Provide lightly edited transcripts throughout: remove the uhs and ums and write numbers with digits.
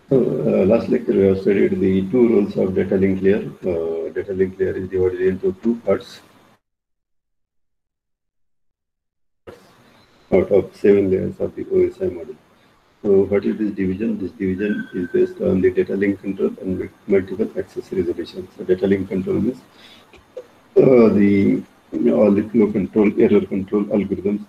So, last lecture we have studied the two roles of data link layer. Data link layer is divided into two parts out of 7 layers of the OSI model. So, what is this division? This division is based on the data link control and multiple access resolution. So, data link control means the all the flow control, error control algorithms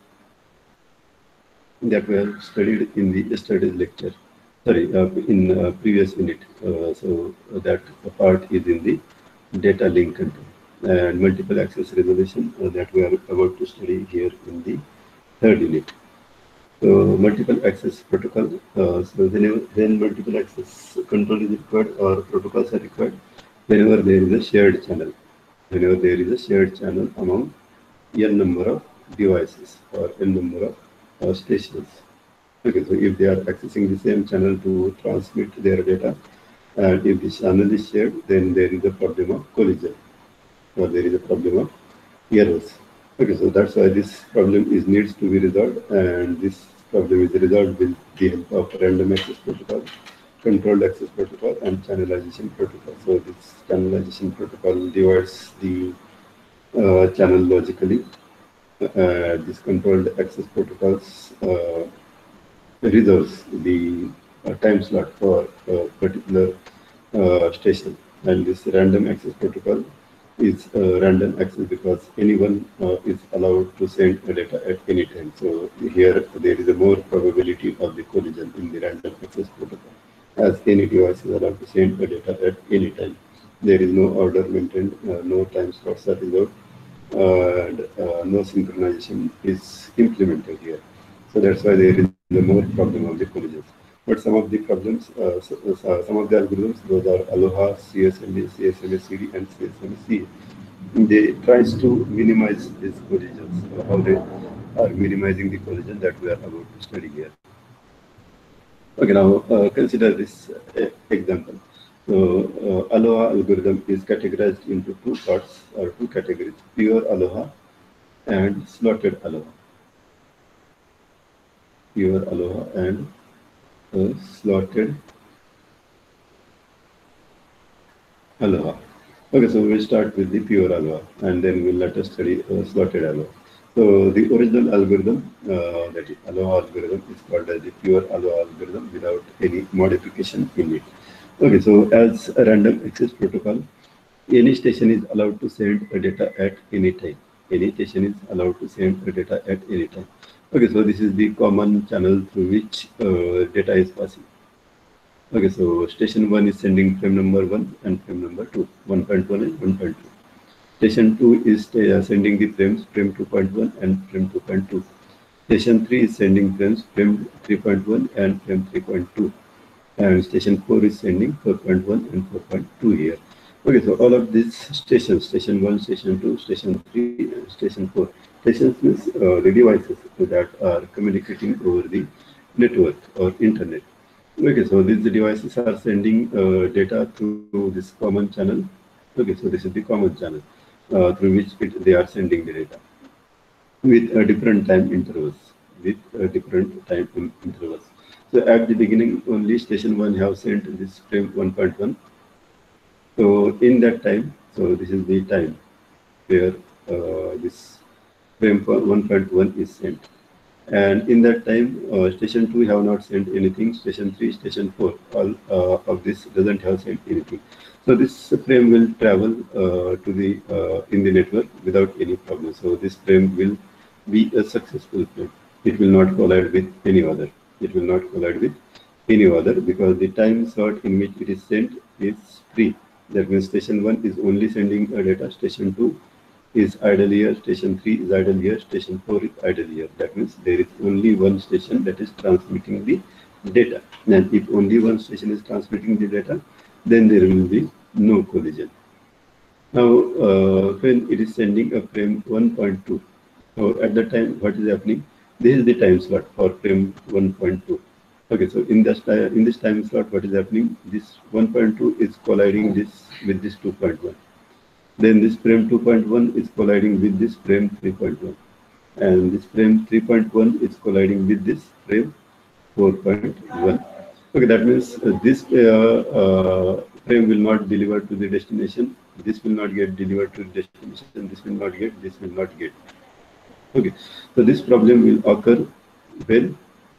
that we have studied in the yesterday's lecture. Sorry, in previous unit. So that part is in the data link control and multiple access resolution that we are about to study here in the third unit. So multiple access protocol. So when multiple access control is required or protocols are required, whenever there is a shared channel, whenever there is a shared channel among n number of devices or n number of stations. Okay, so if they are accessing the same channel to transmit their data, and if the channel is shared, then there is a problem of collision or there is a problem of errors. Okay, so that's why this problem is needs to be resolved, and this problem is resolved with the help of random access protocol, controlled access protocol, and channelization protocol. So this channelization protocol divides the channel logically. This controlled access protocols reserves the time slot for a particular station, and this random access protocol is random access because anyone is allowed to send a data at any time. So here there is a more probability of the collision in the random access protocol, as any device is allowed to send a data at any time. There is no order maintained, no time slots are reserved, and no synchronization is implemented here. So that's why there is a more problem of the collisions. But some of the problems, some of the algorithms, those are Aloha, CSMA, CSMA-CD, and CSMA-CA. They tries to minimize these collisions. How they are minimizing the collision that we are about to study here. Okay, now consider this example. So, Aloha algorithm is categorized into two parts or two categories: pure Aloha and slotted Aloha. Pure Aloha and slotted Aloha. Okay, so we'll start with the pure Aloha and then we'll let us study slotted Aloha. So the original algorithm, that is Aloha algorithm, is called as the pure Aloha algorithm without any modification in it. Okay, so as a random access protocol, any station is allowed to send a data at any time. Any station is allowed to send a data at any time. Okay, so this is the common channel through which data is passing. Okay, so station 1 is sending frame number 1 and frame number 2, 1.1 and 1.2. Station 2 is sending the frames frame 2.1 and frame 2.2. Station 3 is sending frames frame 3.1 and frame 3.2. And station 4 is sending 4.1 and 4.2 here. Okay, so all of these stations, station 1, station 2, station 3, and station 4. Stations means the devices that are communicating over the network or internet. Okay, so these devices are sending data through this common channel. Okay, so this is the common channel through which they are sending the data with different time intervals. With different time intervals. So at the beginning, only station 1 have sent this frame 1.1. So in that time, so this is the time where this frame 1.1 is sent. And in that time, station 2 have not sent anything. Station 3, station 4, all of this doesn't have sent anything. So this frame will travel to the in the network without any problem. So this frame will be a successful frame. It will not collide with any other. It will not collide with any other because the time slot in which it is sent is free. That means station 1 is only sending a data. Station 2 is idle here, station 3 is idle here, station 4 is idle here. That means there is only one station that is transmitting the data. And if only one station is transmitting the data, then there will be no collision. Now, when it is sending a frame 1.2, so at that time, what is happening? This is the time slot for frame 1.2. Okay, so in this time slot, what is happening? This 1.2 is colliding this with this 2.1. Then this frame 2.1 is colliding with this frame 3.1. And this frame 3.1 is colliding with this frame 4.1. Okay, that means this frame will not deliver to the destination. This will not get delivered to the destination. This will not get. This will not get. Okay, so this problem will occur when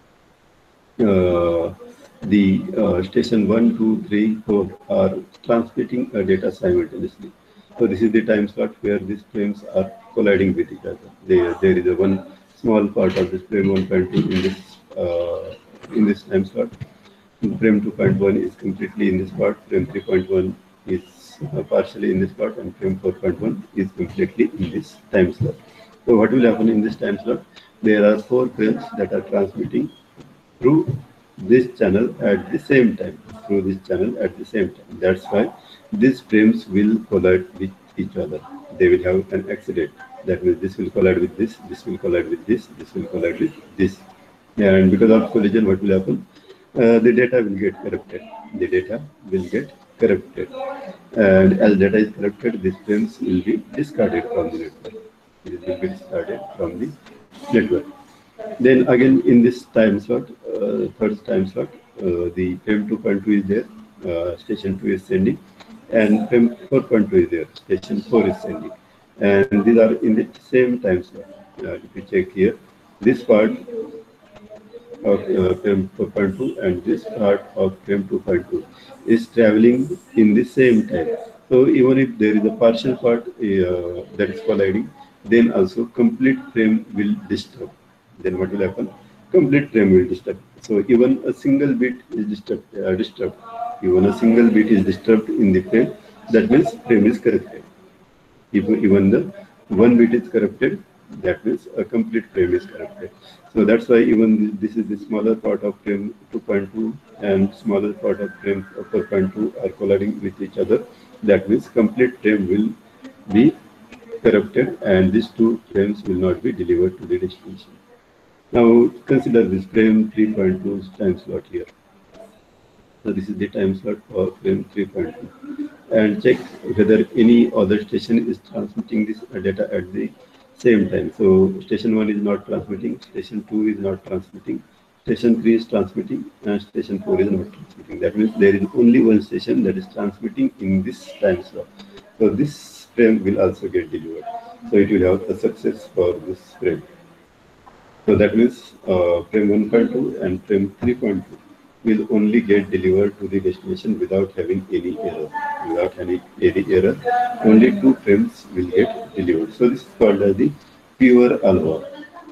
uh, the station 1, 2, 3, 4 are transmitting data simultaneously. So this is the time slot where these frames are colliding with each other. There is a one small part of this frame 1.2 in this time slot. Frame 2.1 is completely in this part. Frame 3.1 is partially in this part, and frame 4.1 is completely in this time slot. So what will happen in this time slot? There are 4 frames that are transmitting through this channel at the same time. Through this channel at the same time. That's why these frames will collide with each other. They will have an accident. That means this will collide with this will collide with this will collide with this. And because of collision, what will happen? The data will get corrupted. The data will get corrupted. And as data is corrupted, these frames will be discarded from the network. It will be discarded from the network. Then again in this time slot, third time slot, the frame 2.2 is there, station 2 is sending, and frame 4.2 is there, station 4 is sending. And these are in the same time slot. If you check here, this part of frame 4.2 and this part of frame 2.2 is traveling in the same time. So even if there is a partial part that is colliding, then also complete frame will disturb. Then what will happen? Complete frame will disturb. So even a single bit is disturbed. Even a single bit is disturbed in the frame. That means frame is corrupted. If even the one bit is corrupted, that means a complete frame is corrupted. So that's why even this is the smaller part of frame 2.2 and smaller part of frame 4.2 are colliding with each other. That means complete frame will be corrupted and these 2 frames will not be delivered to the destination. Now consider this frame 3.2 time slot here. So this is the time slot for frame 3.2. And check whether any other station is transmitting this data at the same time. So station 1 is not transmitting, station 2 is not transmitting, station 3 is transmitting, and station 4 is not transmitting. That means there is only one station that is transmitting in this time slot. So this frame will also get delivered. So it will have a success for this frame. So that means frame 1.2 and frame 3.2 will only get delivered to the destination without having any error. Without any error, only 2 frames will get delivered. So this is called as the pure ALOA.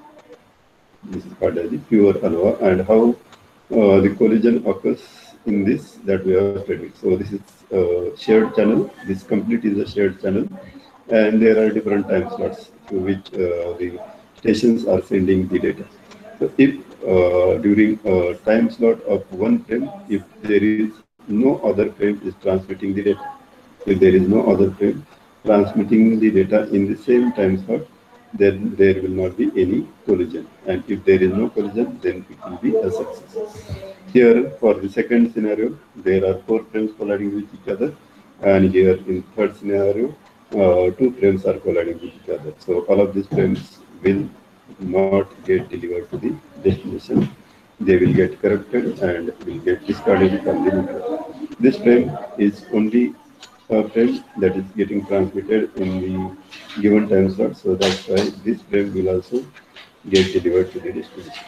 This is called as the pure ALOA, and how the collision occurs in this that we have studied. So this is a shared channel. This complete is a shared channel, and there are different time slots to which the stations are sending the data. So if during a time slot of one frame, if there is no other frame is transmitting the data, if there is no other frame transmitting the data in the same time slot, then there will not be any collision. And if there is no collision, then it will be a success. Here, for the second scenario, there are 4 frames colliding with each other, and here in third scenario, 2 frames are colliding with each other. So all of these frames will not get delivered to the destination. They will get corrupted and will get discarded from the network. This frame is only a frame that is getting transmitted in the given time slot. So that's why this frame will also get delivered to the destination.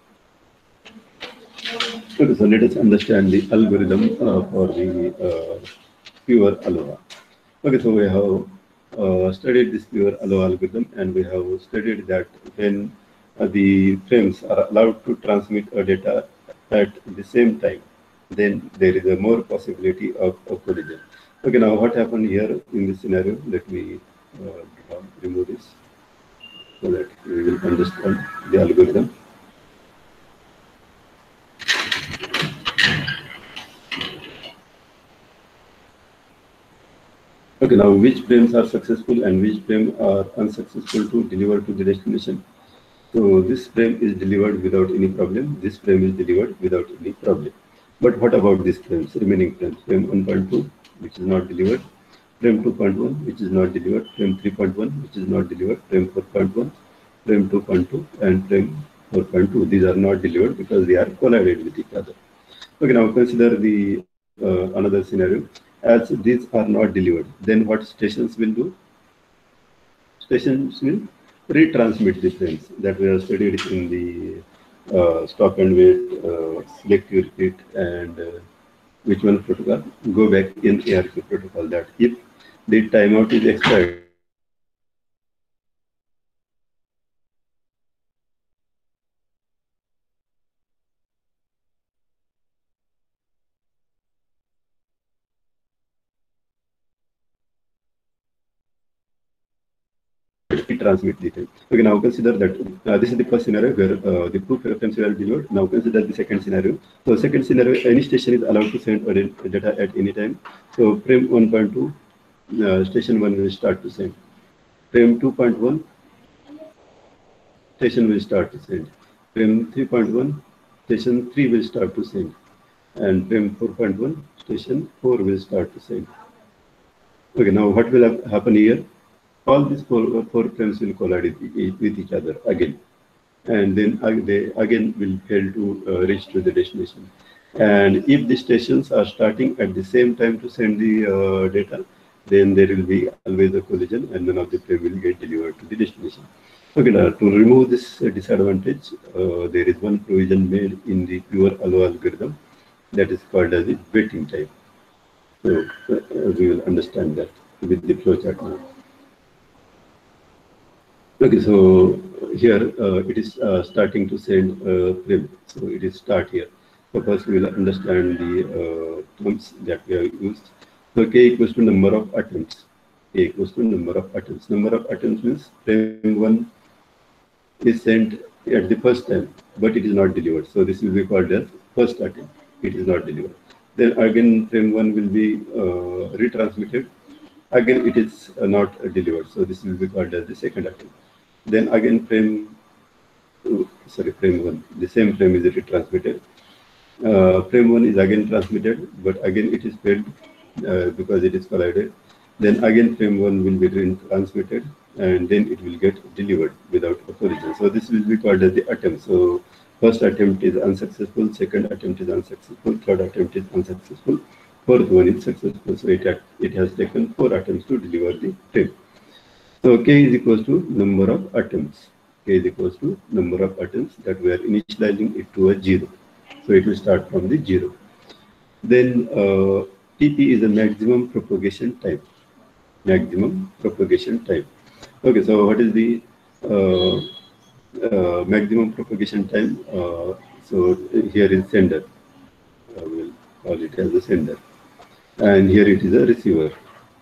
Okay, so let us understand the algorithm for the pure ALOA. Okay, so we have studied this pure ALOA algorithm, and we have studied that when the frames are allowed to transmit a data at the same time, then there is a more possibility of a collision. Okay, now what happened here in this scenario? Let me remove this so that we will understand the algorithm. Okay, now which frames are successful and which frames are unsuccessful to deliver to the destination? So this frame is delivered without any problem. This frame is delivered without any problem. But what about these frames, remaining frames? Frame 1.2, which is not delivered. Frame 2.1, which is not delivered. Frame 3.1, which is not delivered. Frame 4.1, frame 2.2, and frame 4.2. These are not delivered because they are collided with each other. Okay, now consider the another scenario. As these are not delivered, then what stations will do? Stations will retransmit the frames that we have studied in the stop and wait, selective repeat, and which one protocol? Go back in ARQ protocol. That if the timeout is expired, transmit the time. Okay, now consider that this is the first scenario where the proof frames were delivered. Now consider the second scenario. So second scenario, any station is allowed to send data at any time. So frame 1.2, station 1 will start to send. Frame 2.1, station will start to send. Frame 3.1, station 3 will start to send. And frame 4.1, station 4 will start to send. Okay, now what will happen here? All these four frames will collide with each other again, and then they again will fail to reach to the destination. And if the stations are starting at the same time to send the data, then there will be always a collision, and none of the frame will get delivered to the destination. Okay, now to remove this disadvantage, there is one provision made in the pure allow algorithm that is called as the waiting time. So we will understand that with the flowchart now. Okay, so here it is starting to send frame. So it is start here. So first we will understand the terms that we have used. So k equals to number of attempts. K equals to number of attempts. Number of attempts means frame 1 is sent at the first time, but it is not delivered. So this will be called as first attempt. It is not delivered. Then again frame 1 will be retransmitted. Again it is not delivered. So this will be called as the second attempt. Then again frame 1, the same frame is retransmitted. Frame 1 is again transmitted, but again it is failed because it is collided. Then again frame 1 will be transmitted, and then it will get delivered without a collision. So this will be called as the attempt. So first attempt is unsuccessful, second attempt is unsuccessful, third attempt is unsuccessful, fourth one is successful. So it has taken 4 attempts to deliver the frame. So k is equals to number of attempts. K is equals to number of attempts that we are initializing it to a 0. So it will start from the 0. Then TP is the maximum propagation time. Maximum propagation time. Okay, so what is the maximum propagation time? So here is sender. We'll call it as the sender. And here it is a receiver.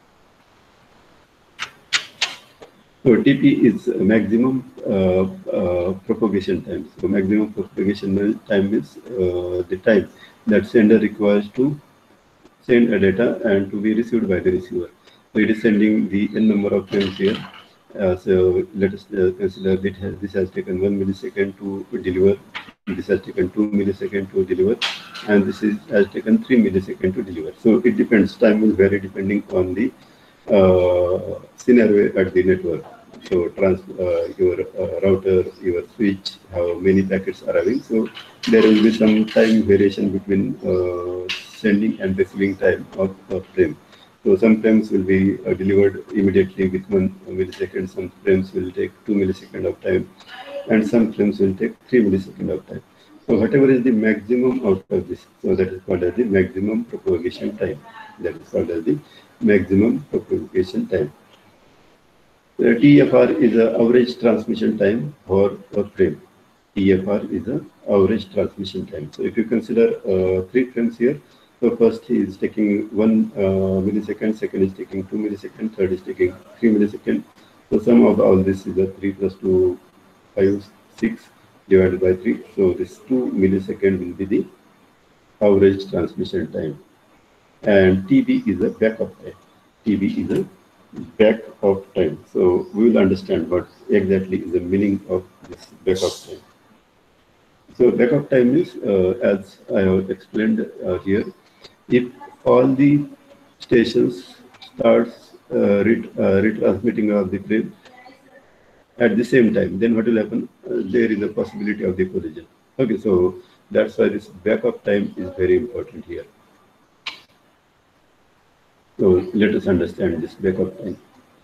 So TP is maximum propagation time. So maximum propagation time is the time that sender requires to send a data and to be received by the receiver. So it is sending the n number of frames here. So let us consider that this has taken 1 millisecond to deliver, this has taken 2 milliseconds to deliver, and this has taken 3 milliseconds to deliver. So it depends, time will vary depending on the scenario at the network. So your router, your switch, how many packets are arriving. So there will be some time variation between sending and receiving time of frame. So some frames will be delivered immediately with 1 millisecond, some frames will take 2 milliseconds of time, and some frames will take 3 milliseconds of time. So whatever is the maximum out of this, so that is called as the maximum propagation time. That is called as the maximum propagation time. TFR is the average transmission time for a frame. TFR is the average transmission time. So if you consider 3 frames here, so first he is taking 1 millisecond, second is taking 2 milliseconds, third is taking 3 milliseconds. So sum of all this is a 3 plus 2, 5, 6 divided by 3. So this 2 millisecond will be the average transmission time. And TB is a backup time. TB is a back of time. So we will understand what exactly is the meaning of this backup time. So backup time is, as I have explained here, if all the stations starts retransmitting of the frame at the same time, then what will happen? There is a possibility of the collision. Okay, so That's why this backup time is very important here. So let us understand this backup time.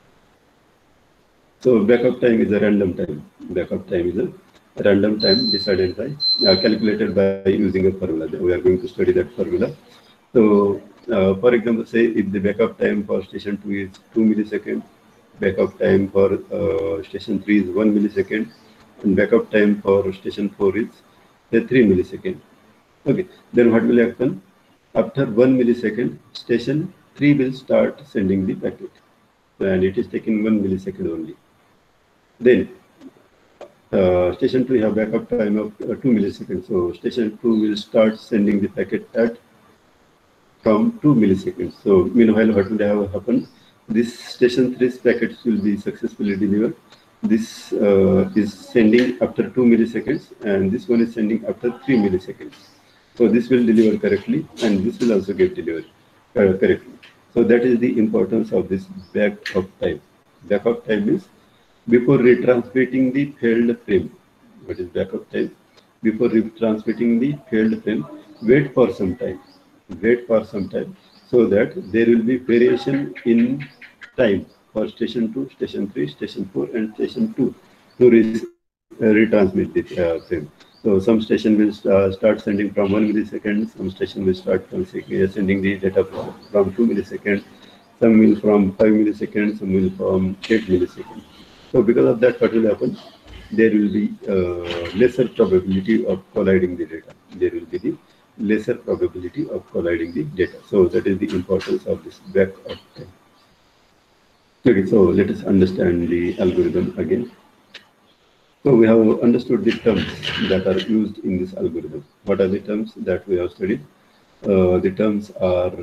So backup time is a random time. Backup time is a random time decided by, calculated by using a formula. We are going to study that formula. So, for example, say if the backup time for station 2 is 2 milliseconds, backup time for station 3 is 1 millisecond, and backup time for station 4 is say 3 milliseconds. Okay, then what will happen? After 1 millisecond, station 3 will start sending the packet, and it is taking 1 millisecond only. Then station 2 have backup time of 2 milliseconds, so station 2 will start sending the packet at from 2 milliseconds. So meanwhile, what will have happened? This station 3's packets will be successfully delivered. This is sending after 2 milliseconds, and this one is sending after 3 milliseconds. So this will deliver correctly, and this will also get delivered correctly. So that is the importance of this backup time. Backup time is before retransmitting the failed frame. What is backup time? Before retransmitting the failed frame, wait for some time. Wait for some time so that there will be variation in time for station 2, station 3, station 4, and station 2 to retransmit the frame. So some station will start sending from 1 millisecond, some station will start from sending the data from 2 milliseconds, some will from 5 milliseconds, some will from 8 milliseconds. So because of that, what will happen? There will be lesser probability of colliding the data. There will be the lesser probability of colliding the data. So that is the importance of this backup time. Okay, so let us understand the algorithm again. So we have understood the terms that are used in this algorithm. What are the terms that we have studied? The terms are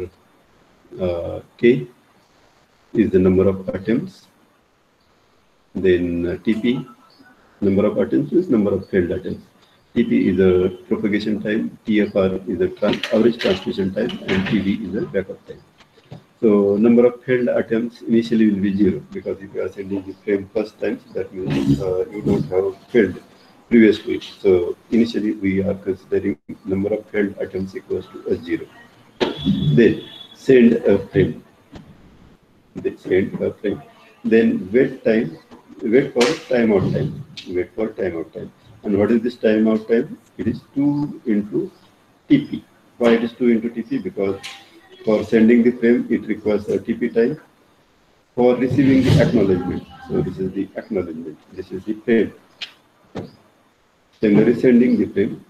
K is the number of attempts. Then TP, number of attempts is number of failed attempts. TP is a propagation time, TFR is a average transmission time, and TD is a backup time. So number of failed attempts initially will be 0, because if you are sending the frame first time, that means you don't have failed previously. So initially we are considering number of failed attempts equals to S0. Then send a frame. They send a frame. Then wait time. Wait for timeout time. Wait for timeout time. And what is this timeout time? It is 2 into TP. Why it is 2 into TP? Because for sending the frame, it requires a TP time. For receiving the acknowledgement, so this is the acknowledgement. This is the frame. Sender is sending the frame.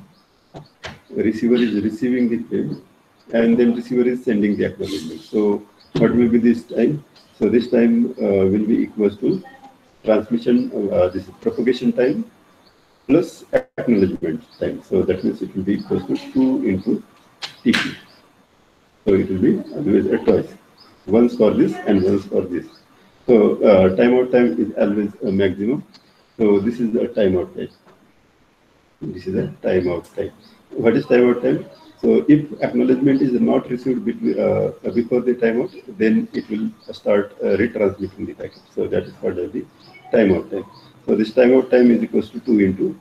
Receiver is receiving the frame, and then receiver is sending the acknowledgement. So what will be this time? So this time will be equals to transmission, this is propagation time plus acknowledgement time. So that means it will be equals to 2 into TP. So it will be always a twice. Once for this and once for this. So timeout time is always a maximum. So this is a timeout time. This is a timeout time. What is timeout time? So if acknowledgement is not received before the timeout, then it will start retransmitting the packet. So that is called as the timeout time. So this timeout time is equals to 2 into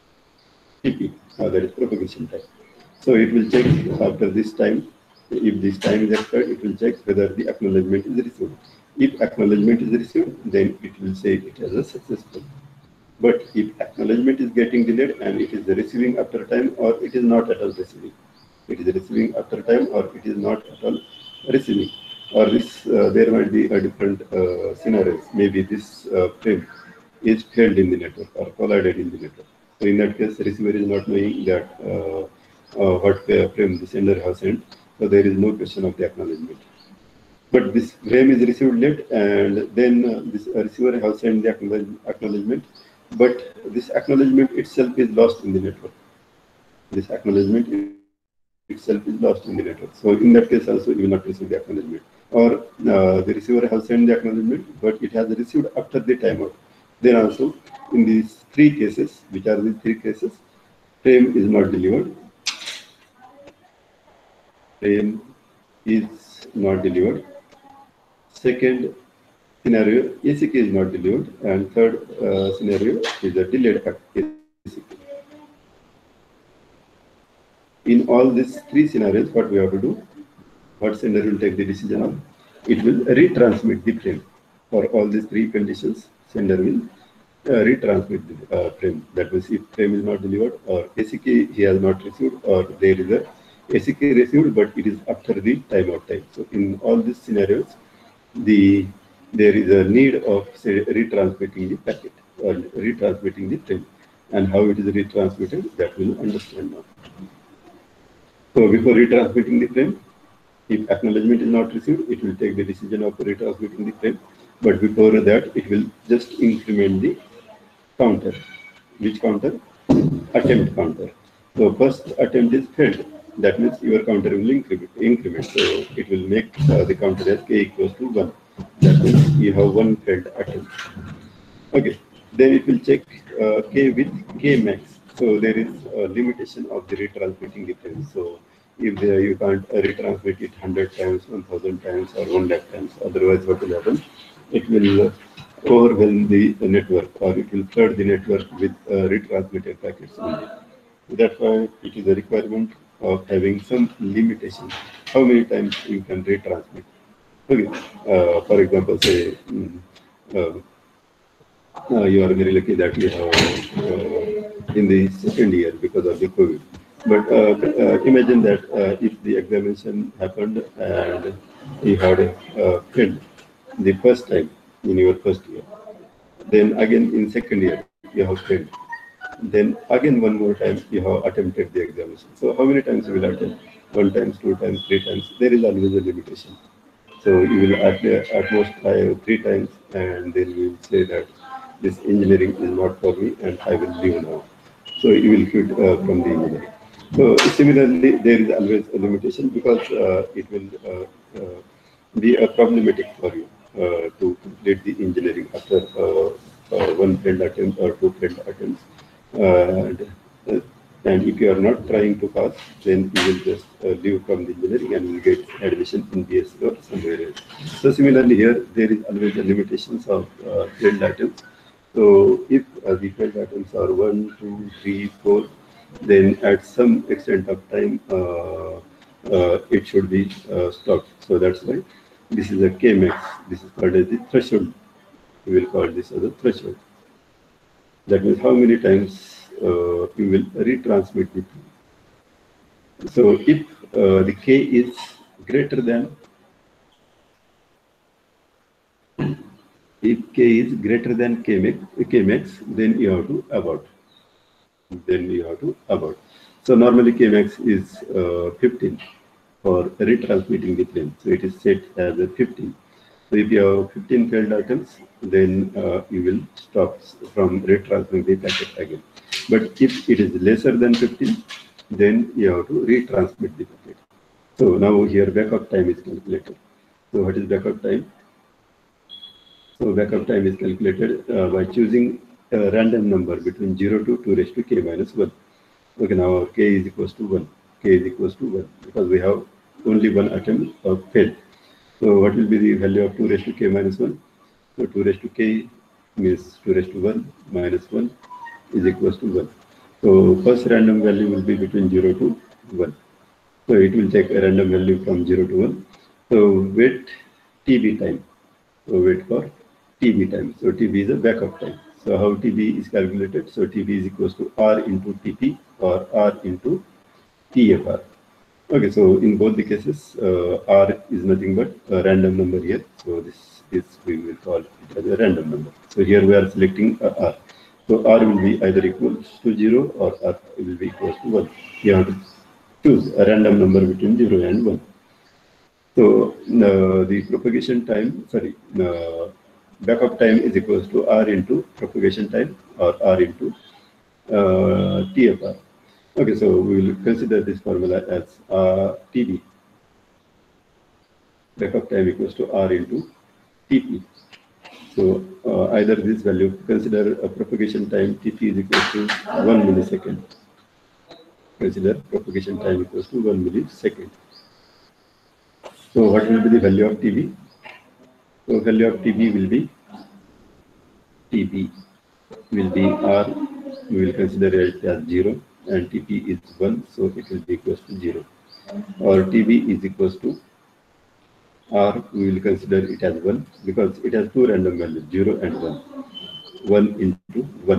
TP, that is propagation time. So it will check after this time. If this time is expired, it will check whether the acknowledgement is received. If acknowledgement is received, then it will say it as a successful. But if acknowledgement is getting delayed and it is receiving after time, or it is not at all receiving, it is receiving after time, or it is not at all receiving, or this there might be a different scenarios. Maybe this frame is failed in the network or collided in the network. So in that case, receiver is not knowing that what frame the sender has sent. So there is no question of the acknowledgement. But this frame is received late, and then this receiver has sent the acknowledgement, but this acknowledgement itself is lost in the network. This acknowledgement itself is lost in the network. So in that case also, you will not receive the acknowledgement. Or the receiver has sent the acknowledgement, but it has received after the timeout. Then also, in these 3 cases, which are the 3 cases, frame is not delivered. Frame is not delivered. Second scenario, ACK is not delivered, and third scenario is a delayed ACK. In all these three scenarios, what we have to do, what sender will take the decision of, it will retransmit the frame. For all these three conditions, sender will retransmit the frame. That means if frame is not delivered, or ACK he has not received, or there is a ACK received, but it is after the timeout time. So in all these scenarios, there is a need of, say, retransmitting the packet or retransmitting the frame. And how it is retransmitted, that we'll understand now. So before retransmitting the frame, if acknowledgement is not received, it will take the decision of retransmitting the frame. But before that, it will just increment the counter. Which counter? Attempt counter. So first attempt is failed. That means your counter will increment. So it will make the counter as k equals to 1. That means you have one failed attempt. Okay. Then it will check k with k max. So there is a limitation of the retransmitting the frame. So if you can't retransmit it 100 times, 1000 times, or 1 lakh times, otherwise what will happen? It will overwhelm the network, or it will flood the network with retransmitted packets only. That's why it is a requirement of having some limitation. How many times you can retransmit? Okay. For example, say you are very lucky that you have in the second year because of the COVID. But imagine that if the examination happened and you had failed the first time in your first year, then again in second year you have failed, then again one more time you have attempted the examination. So how many times you will attempt? One times, two times, three times. There is always a limitation. So you will at most try three times, and then you will say that this engineering is not for me, and I will leave now. So you will quit from the engineering. So similarly, there is always a limitation because it will be problematic for you to complete the engineering after one failed attempt or two failed attempts. Uh, and if you are not trying to pass, then you will just leave from the engineering and will get admission in BSc or somewhere else. So similarly here, there is always the limitations of failed attempts. So if the failed attempts are 1, 2, 3, 4, then at some extent of time, it should be stopped. So that's why this is a K-max. This is called as the threshold. We will call this as a threshold. That means how many times you will retransmit it. So if the K is greater than, if K is greater than Kmax, then you have to abort. So normally Kmax is 15 for retransmitting the frame. So it is set as a 15. So if you have 15 failed attempts, then you will stop from retransmitting the packet again. But if it is lesser than 15, then you have to retransmit the packet. So now here backup time is calculated. So what is backup time? So backup time is calculated by choosing a random number between 0 to 2 raised to k minus 1. Okay, now k is equals to 1. K is equals to 1 because we have only one attempt of failed. So what will be the value of 2 raised to k minus 1? So 2 raised to k means 2 raised to 1 minus 1 is equals to 1. So first random value will be between 0 to 1. So it will take a random value from 0 to 1. So wait TB time. So wait for TB time. So TB is a backup time. So how TB is calculated? So TB is equals to R into TP or R into TFR. Okay, so in both the cases, R is nothing but a random number here. So this is, we will call it as a random number. So here we are selecting R. So R will be either equals to 0 or R will be equals to 1. You have to choose a random number between 0 and 1. So the propagation time, backup time is equals to R into propagation time or R into TFR. Okay, so we will consider this formula as TB. Backup time equals to R into TP. So either this value, consider a propagation time TP is equal to 1 millisecond. Consider propagation time equals to 1 millisecond. So what will be the value of TB? So value of TB will be R. We will consider it as 0. and TP is 1, so it will be equals to 0. Or TB is equals to R, we will consider it as 1 because it has two random values, 0 and 1. 1 into 1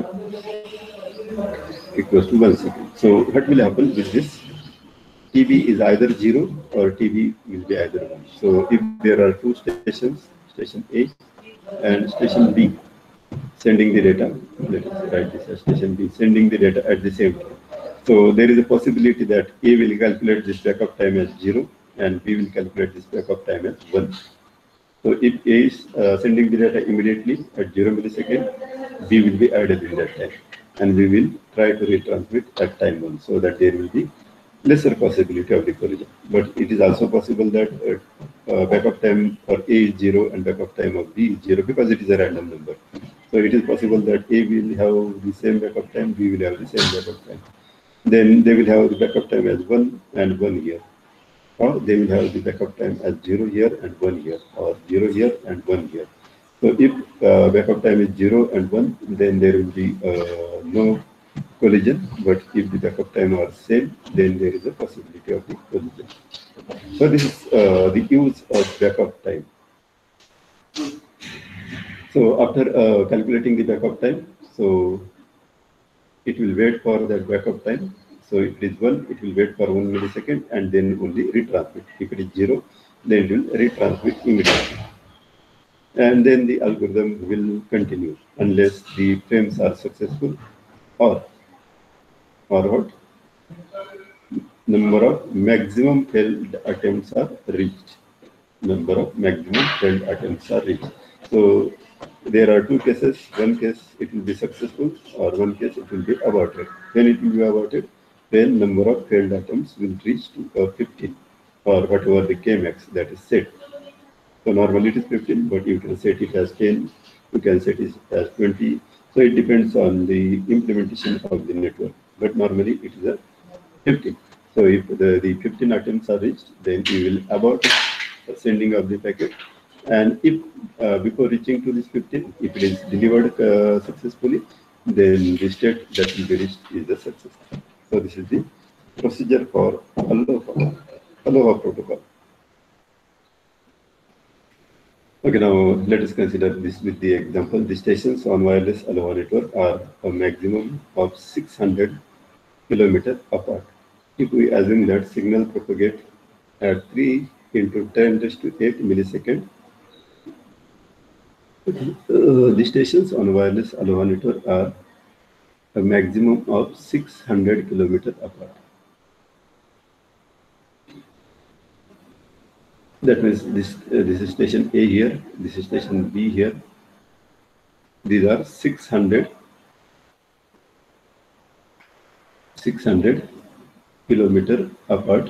equals to 1 second. So what will happen with this? TB is either 0 or TB will be either 1. So if there are two stations, station A and station B, sending the data, let us write this as station B, sending the data at the same time. So there is a possibility that A will calculate this backup time as 0 and B will calculate this backup time as 1. So if A is sending the data immediately at 0 millisecond, B will be added in that time. And we will try to retransmit at time 1 so that there will be lesser possibility of the collision. But it is also possible that backup time for A is 0 and backup time of B is 0 because it is a random number. So it is possible that A will have the same backup time, B will have the same backup time. Then they will have the backup time as 1 and 1 here. Or they will have the backup time as 0 here and 1 here, or 0 here and 1 here. So if backup time is 0 and 1, then there will be no collision. But if the backup time are same, then there is a possibility of the collision. So this is the use of backup time. So after calculating the backup time, so it will wait for that backup time. So if it is 1, it will wait for 1 millisecond and then only retransmit. If it is 0, then it will retransmit immediately. And then the algorithm will continue unless the frames are successful or what? Number of maximum failed attempts are reached. Number of maximum failed attempts are reached. So there are two cases. One case it will be successful, or one case it will be aborted. When it will be aborted, then number of failed attempts will reach to 15, or whatever the Kmax that is set. So normally it is 15, but you can set it as 10, you can set it as 20. So it depends on the implementation of the network. But normally it is a 15. So if the 15 attempts are reached, then you will abort sending of the packet. And if before reaching to this 15, if it is delivered successfully, then the state that will be reached is the success. So this is the procedure for Aloha protocol. Okay, now let us consider this with the example. The stations on wireless Aloha network are a maximum of 600 kilometers apart. If we assume that signal propagate at 3 into 10 raised to 8 milliseconds, the stations on wireless Aloha network are a maximum of 600 kilometers apart. That means this is station A here, this is station B here. These are 600 kilometers apart.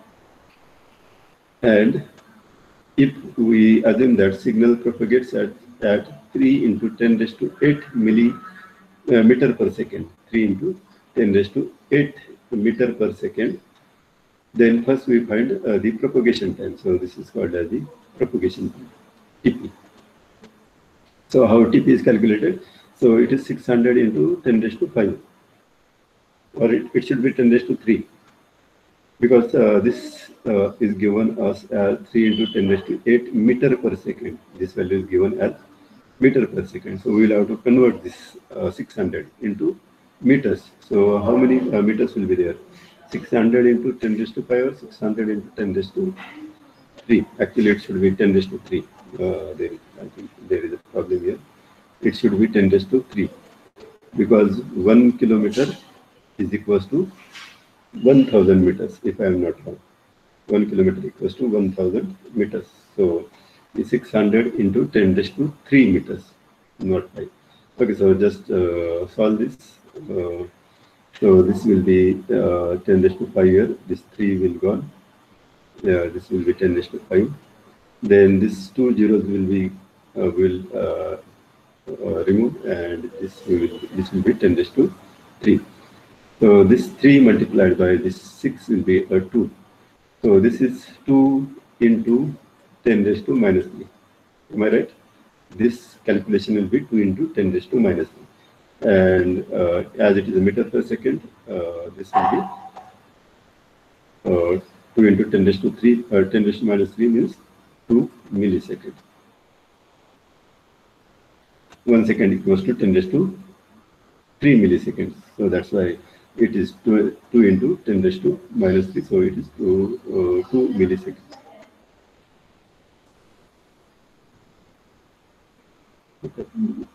And if we assume that signal propagates at 3 into 10 raised to 8 meter per second, 3 into 10 raised to 8 meter per second, then first we find the propagation time. So this is called as the propagation time, TP. So how TP is calculated? So it is 600 into 10 raised to 5, or it should be 10 raised to 3, because this is given us as 3 into 10 raised to 8 meter per second. This value is given as meter per second. So we will have to convert this 600 into meters. So how many meters will be there? 600 into 10 raised to 5 or 600 into 10 raised to 3? Actually, it should be 10 raised to 3. I think there is a problem here. It should be 10 raised to 3, because 1 kilometer is equals to 1000 meters, if I am not wrong. 1 kilometer equals to 1000 meters. So the 600 into 10 raised to 3 meters, not 5. Okay, so just solve this. So this will be 10 raised to 5 here. This 3 will gone. This will be 10 raised to 5. Then this 2 zeros will be removed, and this will be 10 raised to 3. So this 3 multiplied by this 6 will be a 2. So this is 2 into 10 raised to minus 3. Am I right? This calculation will be 2 into 10 raised to minus 3. and as it is a meter per second, this will be 2 into 10 raised to 3, 10 raised to minus 3 means 2 milliseconds. 1 second equals to 10 raised to 3 milliseconds. So that's why it is 2 into 10 raised to minus 3. So it is 2 milliseconds. Okay.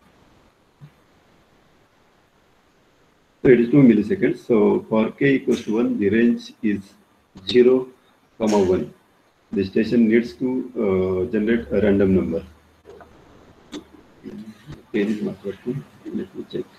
So it is 2 milliseconds. So for k equals to 1, the range is 0, 1. The station needs to generate a random number. K is not working. Let me check.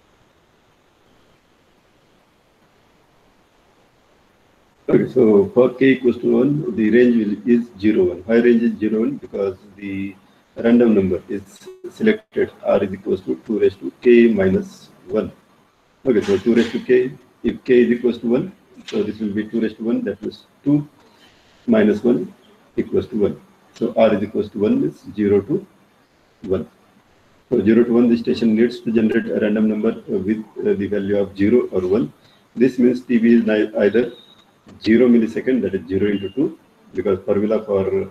Okay, so for k equals to 1, the range is 0, 1. Why range is 0, 1? Because the random number is selected, r is equals to 2 raised to k minus 1. Okay, so 2 raised to k, if k is equals to 1, so this will be 2 raised to 1, that means 2 minus 1 equals to 1. So r is equals to 1 means 0 to 1. So 0 to 1, the station needs to generate a random number with the value of 0 or 1. This means TB is either 0 millisecond, that is 0 into 2, because formula for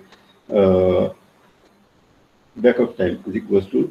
backup time is equals to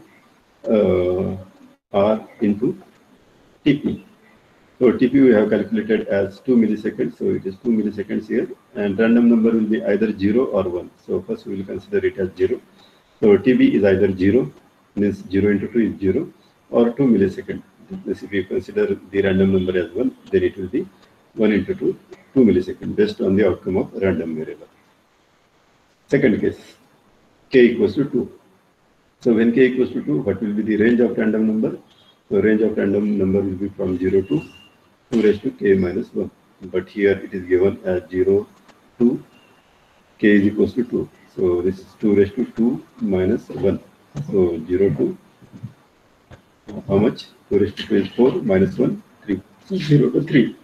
R into TP. So TP we have calculated as 2 milliseconds, so it is 2 milliseconds here, and random number will be either 0 or 1. So first we will consider it as 0. So TB is either 0, means 0 into 2 is 0, or 2 milliseconds. If we consider the random number as 1, then it will be 1 into 2, 2 milliseconds, based on the outcome of random variable. Second case, k equals to 2. So when k equals to 2, what will be the range of random number? So range of random number will be from 0 to 2 raised to k minus 1. But here it is given as 0 to k is equals to 2. So this is 2 raised to 2 minus 1. So 0 to how much? 2 raised to 2 is 4 minus 1, 3. So 0 to 3.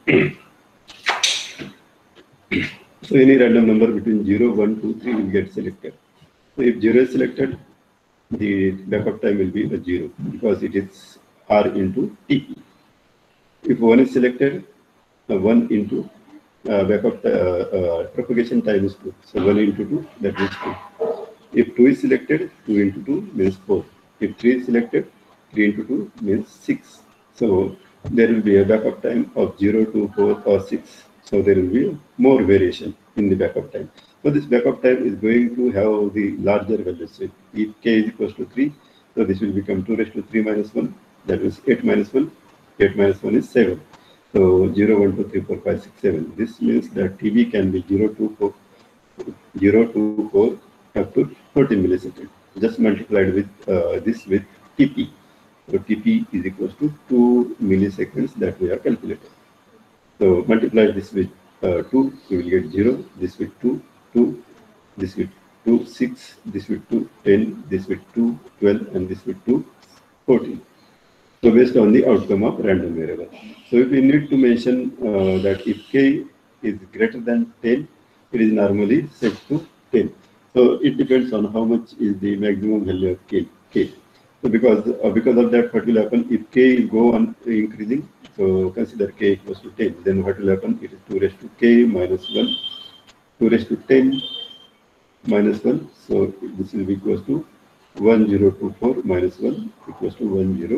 So any random number between 0, 1, 2, 3 will get selected. So if 0 is selected, the backup time will be a 0 because it is R into TP. If 1 is selected, 1 into backup propagation time is 2. So 1 into 2, that is 2. If 2 is selected, 2 into 2 means 4. If 3 is selected, 3 into 2 means 6. So there will be a backup time of 0 to 4 or 6. So there will be more variation in the backup time. So this backup time is going to have the larger values. So if k is equals to 3, so this will become 2 raised to 3 minus 1. That is 8 minus 1. 8 minus 1 is 7. So 0, 1, 2, 3, 4, 5, 6, 7. This means that TB can be 0 to 4, 0 to 4 up to 14 milliseconds. Just multiplied with this with TP. So TP is equals to 2 milliseconds that we have calculated. So multiply this with 2, you will get 0, this with 2, 2, this with 2, 6, this with 2, 10, this with 2, 12, and this with 2, 14. So based on the outcome of random variable. So if we need to mention that if k is greater than 10, it is normally set to 10. So it depends on how much is the maximum value of k. So because of that, what will happen if k go on increasing? So consider k equals to 10. Then what will happen? It is 2 raised to k minus 1, 2 raised to 10 minus 1. So this will be equals to 1024 minus 1 equals to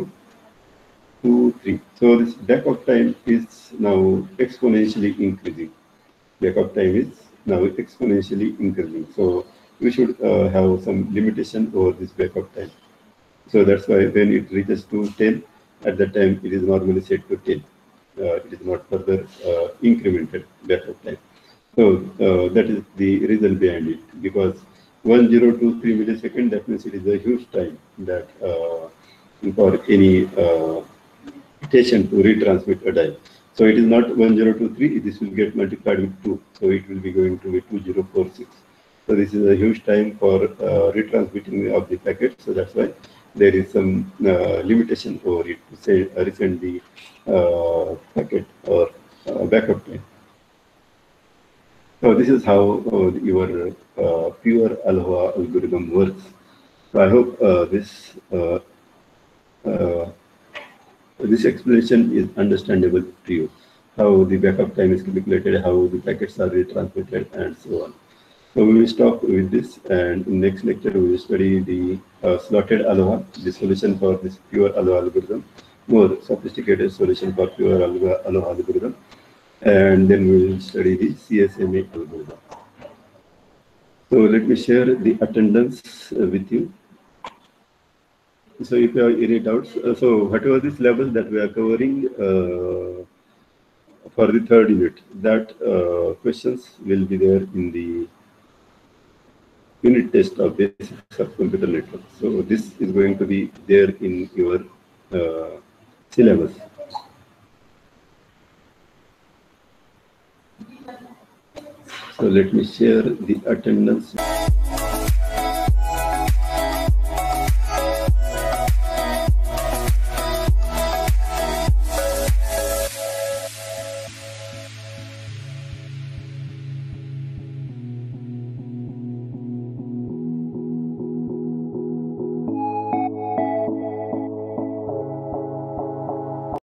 1023. So this backup time is now exponentially increasing. Backup time is now exponentially increasing. So we should have some limitation over this backup time. So that's why when it reaches to 10, at that time it is normally set to 10. It is not further incremented backup time. So that is the reason behind it, because 1023 milliseconds, that means it is a huge time that for any station to retransmit a dial. So it is not 1023, this will get multiplied with 2. So it will be going to be 2046. So this is a huge time for retransmitting of the packet. So that's why there is some limitation over it to say resend the packet or backup time. So this is how your pure Aloha algorithm works. So I hope this This explanation is understandable to you. How the backup time is calculated, how the packets are retransmitted, and so on. So we will stop with this, and in next lecture we will study the slotted ALOHA, the solution for this pure ALOHA algorithm, more sophisticated solution for pure ALOHA algorithm, and then we will study the CSMA algorithm. So let me share the attendance with you. So if you have any doubts, so whatever the syllabus that we are covering for the third unit, that questions will be there in the unit test of basics of computer network. So this is going to be there in your syllabus. So let me share the attendance.